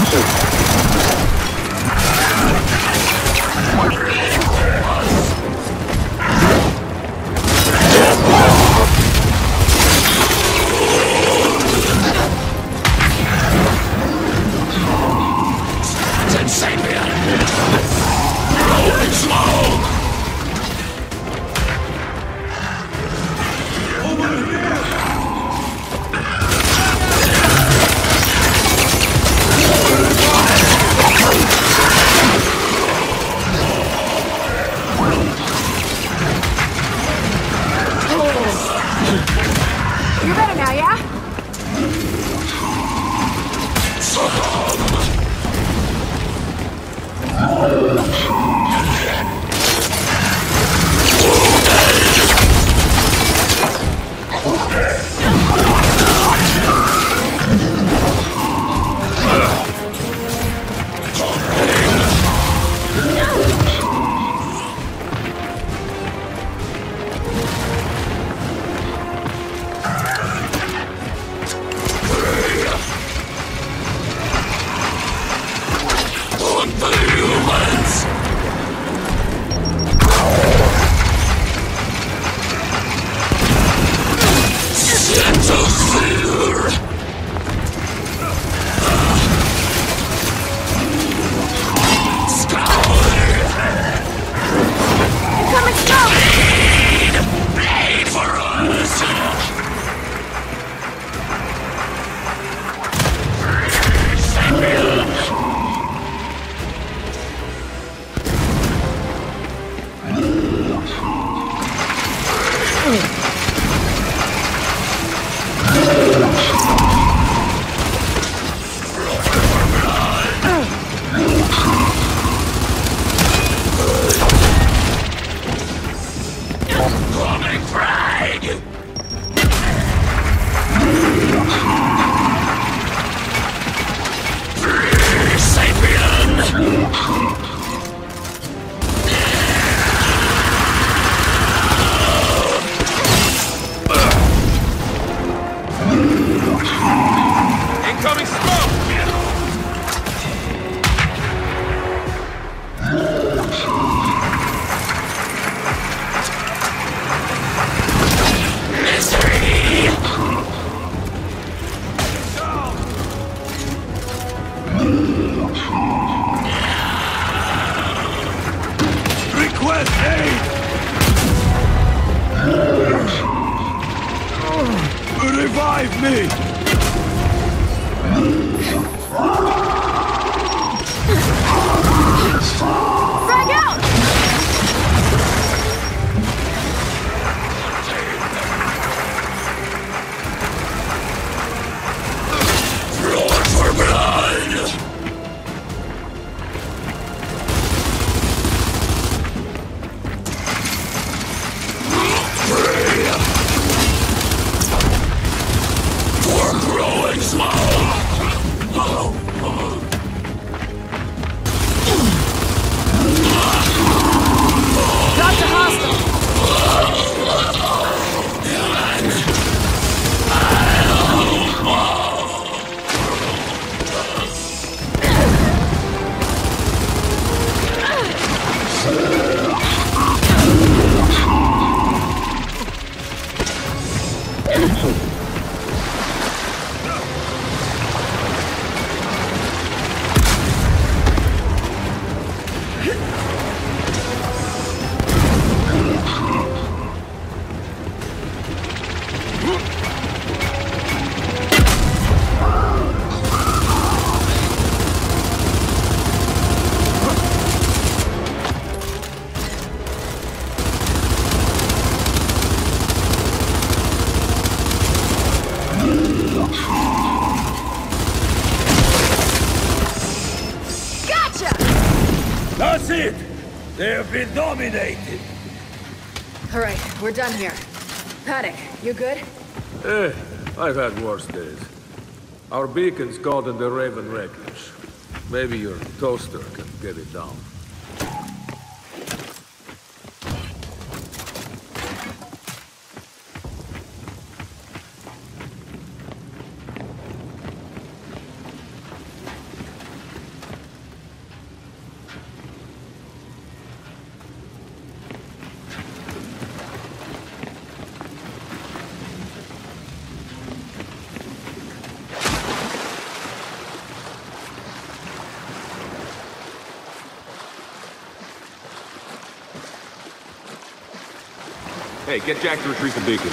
Revive me! Frag out! Roar for blood! Form growing small! Dr. Hostile! That's it! They have been dominated! Alright, we're done here. Paddock, you good? I've had worse days. Our beacon's caught in the Raven wreckage. Maybe your toaster can get it down. Hey, get Jack to retrieve the beacon.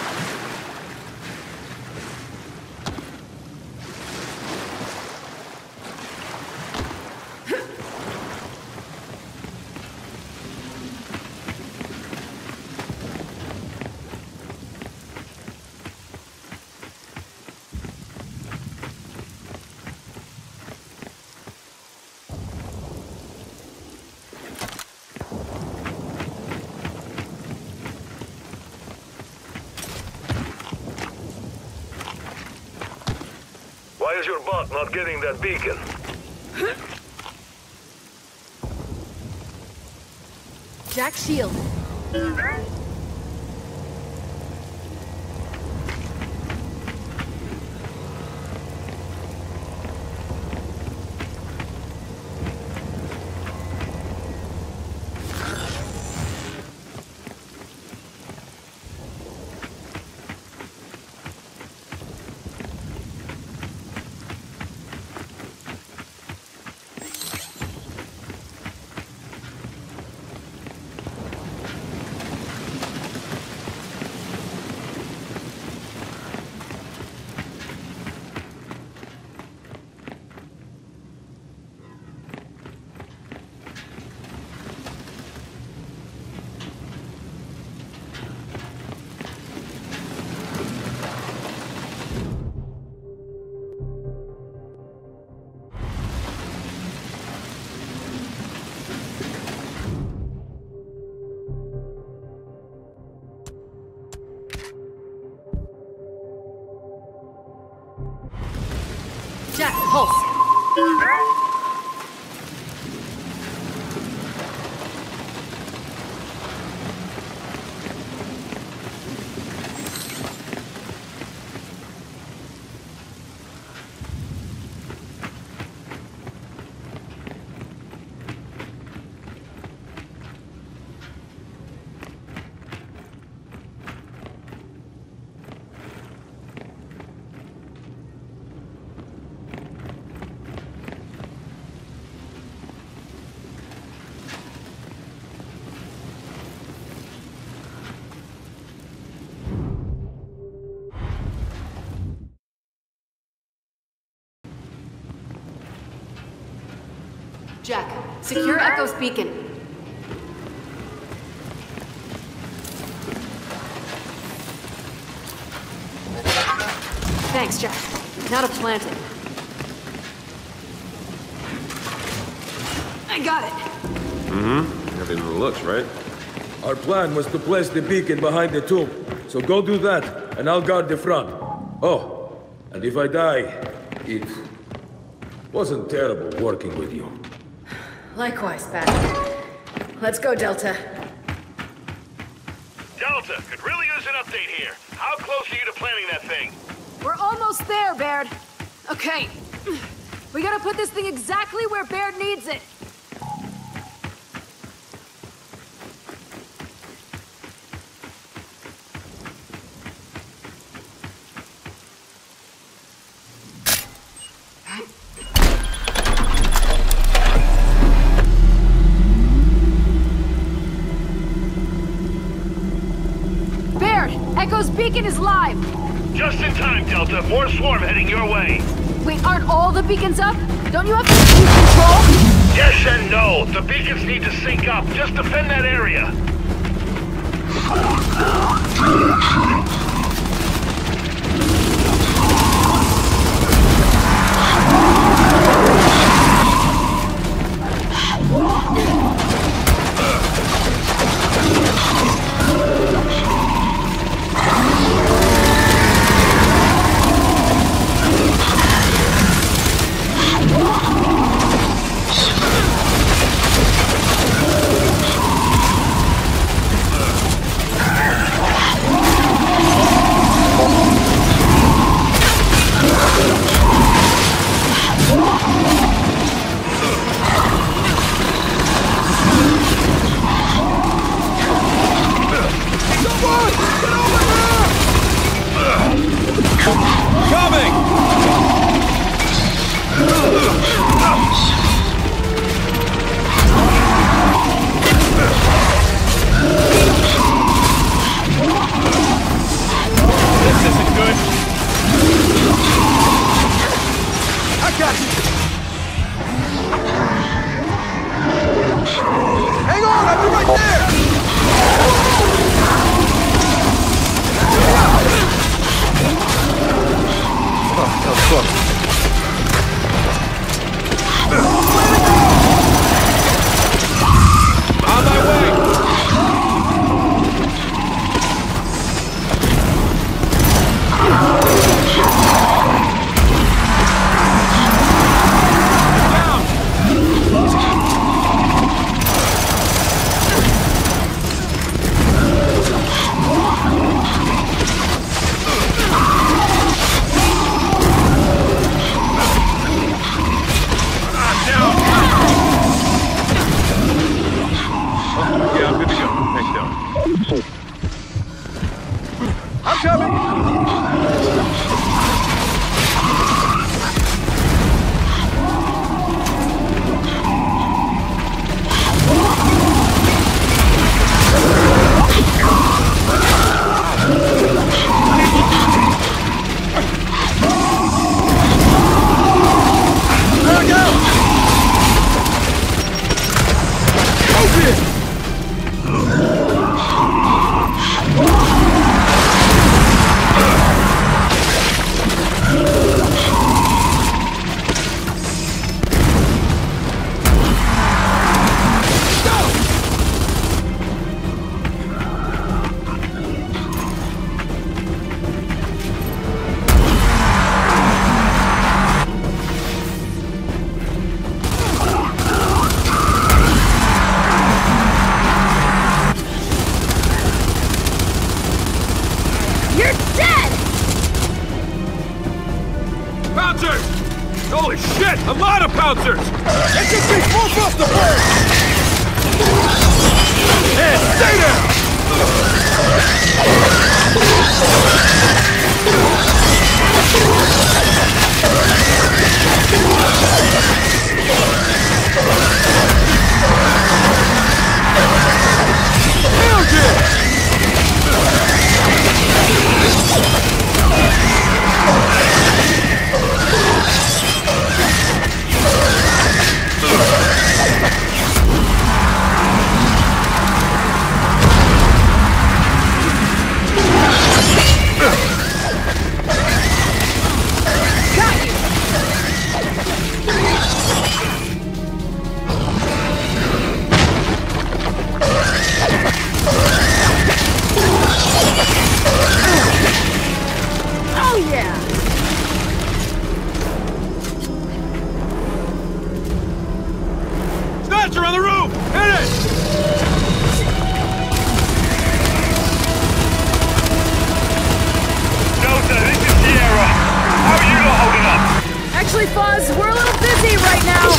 Why is your bot not getting that beacon? Jack shield. Jack, pulse. Jack, secure Echo's beacon. Thanks, Jack. Now to plant it. I got it. Everything looks right. Our plan was to place the beacon behind the tomb. So go do that, and I'll guard the front. Oh, and if I die, it wasn't terrible working with you. Likewise, Pat. Let's go, Delta. Delta, could really use an update here. How close are you to planning that thing? We're almost there, Baird. Okay. We gotta put this thing exactly where Baird needs it. Echo's beacon is live! Just in time, Delta. More swarm heading your way. Wait, aren't all the beacons up? Don't you have to keep control? Yes and no. The beacons need to sync up. Just defend that area. bouncers! SMG, move off the bird! And stay there! Hell yeah! Oh yeah! Snatcher on the roof! Hit it! Delta, this is Sierra. How are you not holding up? Actually, Fuzz, we're a little busy right now.